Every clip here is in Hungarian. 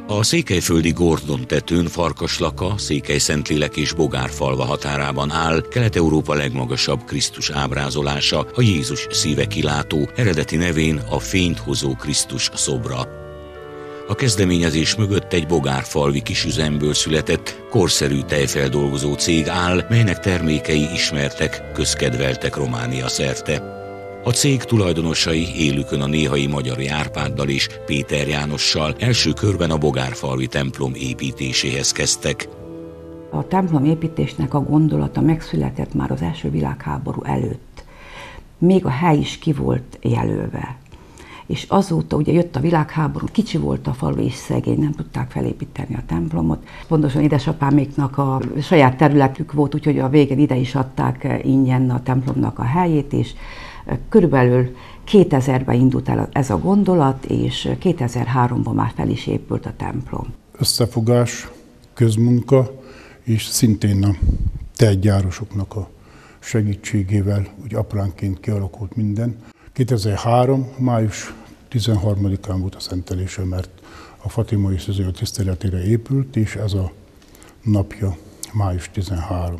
A székelyföldi Gordon tetőn Farkaslaka, Székely-Szentlélek és Bogárfalva határában áll Kelet-Európa legmagasabb Krisztus ábrázolása, a Jézus szíve kilátó, eredeti nevén a fényt hozó Krisztus szobra. A kezdeményezés mögött egy bogárfalvi kisüzemből született, korszerű tejfeldolgozó cég áll, melynek termékei ismertek, közkedveltek Románia szerte. A cég tulajdonosai élükön a néhai Magyari Árpáddal és Péter Jánossal első körben a bogárfalvi templom építéséhez kezdtek. A templom építésnek a gondolata megszületett már az első világháború előtt. Még a hely is ki volt jelölve. És azóta ugye jött a világháború, kicsi volt a falu és szegény, nem tudták felépíteni a templomot. Pontosan édesapáméknak a saját területük volt, úgyhogy a végén ide is adták ingyen a templomnak a helyét, és körülbelül 2000-ben indult el ez a gondolat, és 2003-ban már fel is épült a templom. Összefogás, közmunka, és szintén a tejgyárosoknak a segítségével, úgy apránként kialakult minden. 2003. május 13-án volt a szentelése, mert a Fatimai Szűző tiszteletére épült, és ez a napja május 13.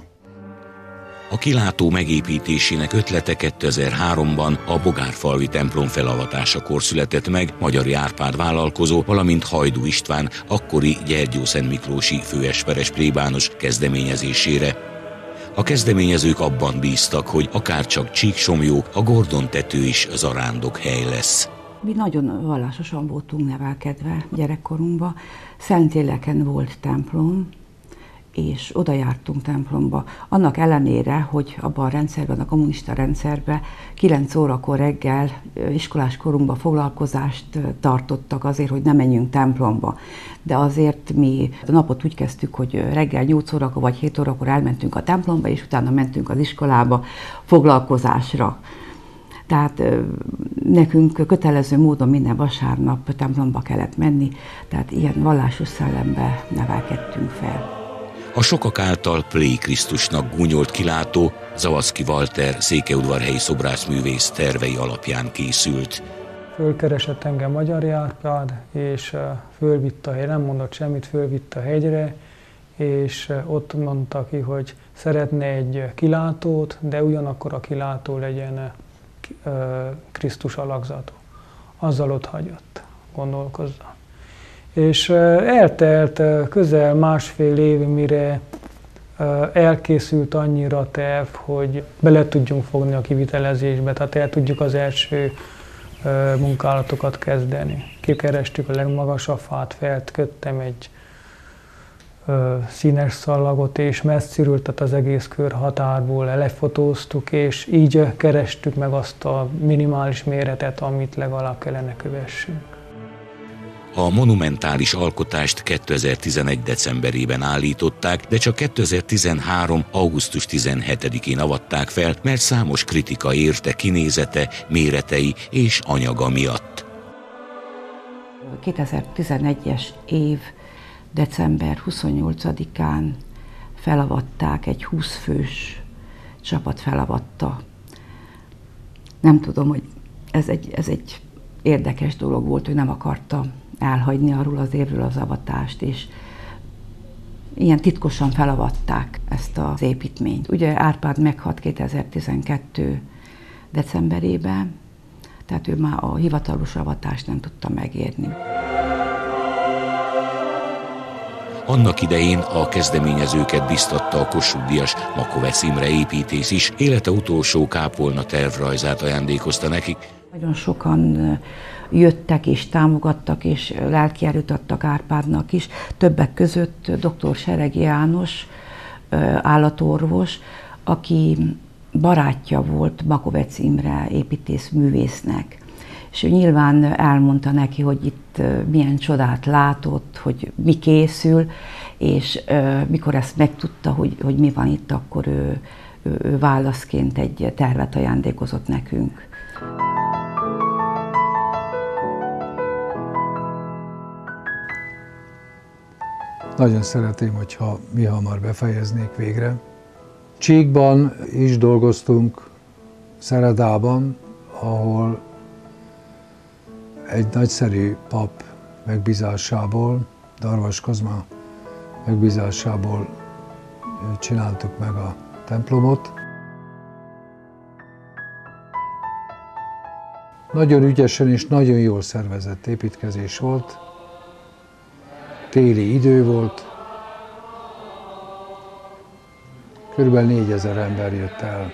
A kilátó megépítésének ötlete 2003-ban a bogárfalvi templom felavatásakor született meg Magyari Árpád vállalkozó, valamint Hajdú István akkori gyergyószentmiklósi főesperes plébános kezdeményezésére. A kezdeményezők abban bíztak, hogy akárcsak Csíksomlyó, a Gordon tető is zarándok hely lesz. Mi nagyon vallásosan voltunk nevelkedve gyerekkorunkban. Szentéleken volt templom, és oda jártunk templomba. Annak ellenére, hogy abban a rendszerben, a kommunista rendszerben 9 órakor reggel iskolás korunkban foglalkozást tartottak azért, hogy ne menjünk templomba. De azért mi a napot úgy kezdtük, hogy reggel 8 órakor vagy 7 órakor elmentünk a templomba, és utána mentünk az iskolába foglalkozásra. Tehát nekünk kötelező módon minden vasárnap templomba kellett menni, tehát ilyen vallásos szellembe nevelkedtünk fel. A sokak által Plé Krisztusnak gúnyolt kilátó Zavadzki Walter székelyudvarhelyi szobrászművész tervei alapján készült. Fölkeresett engem Magyari Árpád, és fölvitt a hegy, nem mondott semmit, fölvitt a hegyre, és ott mondta ki, hogy szeretne egy kilátót, de ugyanakkor a kilátó legyen Krisztus alakzatú. Azzal ott hagyott, gondolkozza. És eltelt közel másfél év, mire elkészült annyira a terv, hogy bele tudjunk fogni a kivitelezésbe, tehát el tudjuk az első munkálatokat kezdeni. Kikerestük a legmagasabb fát, felköttem egy színes szallagot, és messziről, tehát az egész kör határból lefotóztuk, és így kerestük meg azt a minimális méretet, amit legalább kellene kövessünk. A monumentális alkotást 2011. decemberében állították, de csak 2013. augusztus 17-én avatták fel, mert számos kritika érte kinézete, méretei és anyaga miatt. 2011-es év december 28-án felavatták, egy 20 fős csapat felavatta. Nem tudom, hogy ez egy érdekes dolog volt, hogy nem akarta elhagyni arról az évről az avatást, és ilyen titkosan felavatták ezt az építményt. Ugye Árpád meghalt 2012. decemberében, tehát ő már a hivatalos avatást nem tudta megérni. Annak idején a kezdeményezőket biztatta a Kossuth-díjas Makovec Imre építész is, élete utolsó kápolna tervrajzát ajándékozta nekik. Nagyon sokan jöttek és támogattak, és lelkierőt adtak Árpádnak is. Többek között dr. Seregi János, állatorvos, aki barátja volt Makovec Imre építészművésznek. És ő nyilván elmondta neki, hogy itt milyen csodát látott, hogy mi készül, és mikor ezt megtudta, hogy mi van itt, akkor ő válaszként egy tervet ajándékozott nekünk. Nagyon szeretném, hogyha mi hamar befejeznék végre. Csíkban is dolgoztunk, Szeredában, ahol egy nagyszerű pap megbízásából Darvas Kozma megbízásából csináltuk meg a templomot. Nagyon ügyesen és nagyon jól szervezett építkezés volt. Téli idő volt. Körülbelül 4000 ember jött el.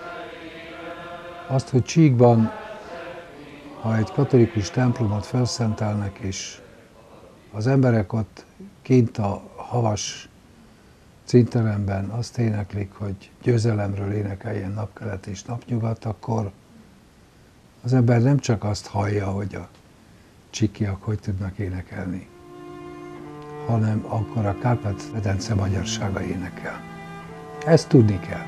Azt, hogy Csíkban, ha egy katolikus templomot felszentelnek, és az emberek ott kint a havas színteremben azt éneklik, hogy győzelemről énekeljen napkelet és napnyugat, akkor az ember nem csak azt hallja, hogy a csíkiak hogy tudnak énekelni, hanem akkor a Kárpát-medence magyarsága énekel. Ezt tudni kell.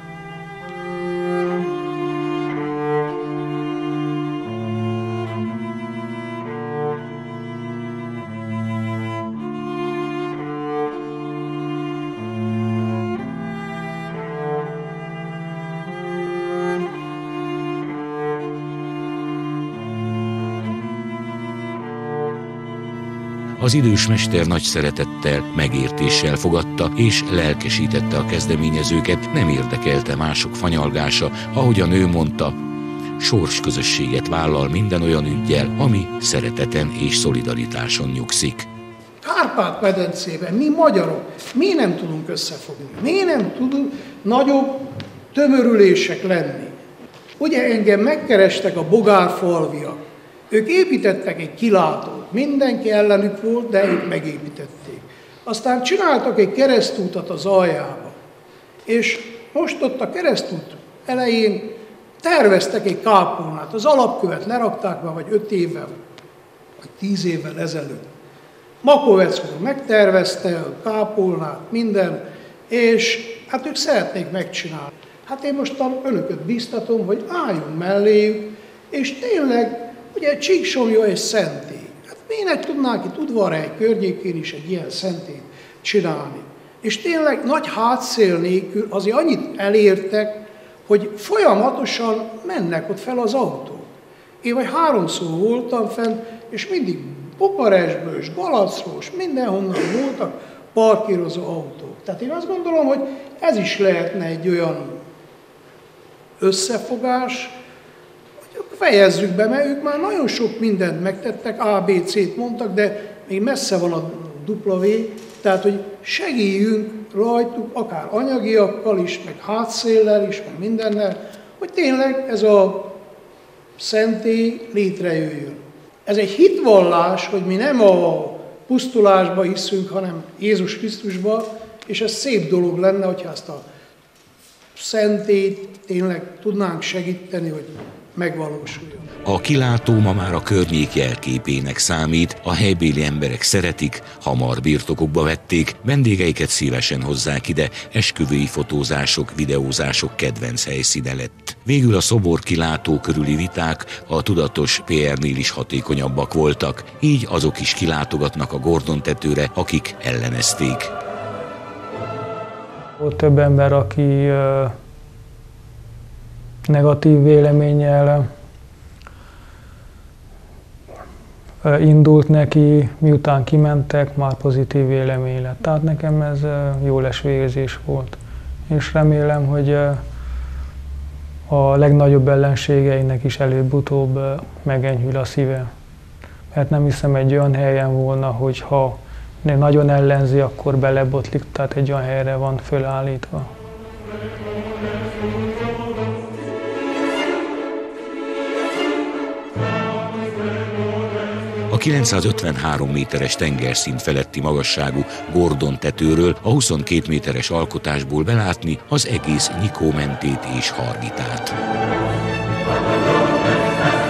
Az idős mester nagy szeretettel, megértéssel fogadta és lelkesítette a kezdeményezőket, nem érdekelte mások fanyalgása, ahogy a nő mondta, sorsközösséget vállal minden olyan üggyel, ami szereteten és szolidaritáson nyugszik. Kárpát-medencében mi magyarok, mi nem tudunk összefogni, mi nem tudunk nagyobb tömörülések lenni. Ugye engem megkerestek a bogárfalviak, ők építettek egy kilátót, mindenki ellenük volt, de ők megépítették. Aztán csináltak egy keresztútat az aljába, és most ott a keresztút elején terveztek egy kápolnát. Az alapkövet lerakták be, vagy 5 évvel, vagy 10 évvel ezelőtt. Makovec úr megtervezte a kápolnát, minden, és hát ők szeretnék megcsinálni. Hát én most önököt biztatom, hogy álljunk melléjük, és tényleg, ugye Csíksomlyó egy szentély. Hát minek tudnánk itt Udvarhely környékén is egy ilyen szentélyt csinálni? És tényleg nagy hátszél nélkül azért annyit elértek, hogy folyamatosan mennek ott fel az autók. Én vagy 3-szor voltam fent, és mindig Bukarestből és Galacról, és mindenhonnan voltak parkírozó autók. Tehát én azt gondolom, hogy ez is lehetne egy olyan összefogás, fejezzük be, mert ők már nagyon sok mindent megtettek, A, B, C-t mondtak, de még messze van a W, tehát hogy segíljünk rajtuk, akár anyagiakkal is, meg hátszéllel is, meg mindennel, hogy tényleg ez a szentély létrejöjjön. Ez egy hitvallás, hogy mi nem a pusztulásba hiszünk, hanem Jézus Krisztusba, és ez szép dolog lenne, hogyha ezt a szentélyt tényleg tudnánk segíteni, hogy megvalósuljon. A kilátó ma már a környék jelképének számít, a helybéli emberek szeretik, hamar birtokukba vették, vendégeiket szívesen hozzák ide, esküvői fotózások, videózások kedvenc helyszíne lett. Végül a szobor kilátó körüli viták a tudatos PR-nél is hatékonyabbak voltak, így azok is kilátogatnak a Gordon tetőre, akik ellenezték. Volt több ember, aki negatív véleménnyel indult neki, miután kimentek, már pozitív vélemény lett. Tehát nekem ez jó lesvérzés volt. És remélem, hogy a legnagyobb ellenségeinek is előbb-utóbb megenyhül a szíve. Mert nem hiszem, egy olyan helyen volna, hogy ha nagyon ellenzi, akkor belebotlik, tehát egy olyan helyre van fölállítva. A 953 méteres tengerszint feletti magasságú Gordon tetőről a 22 méteres alkotásból belátni az egész Nyikó mentét és Hargitát.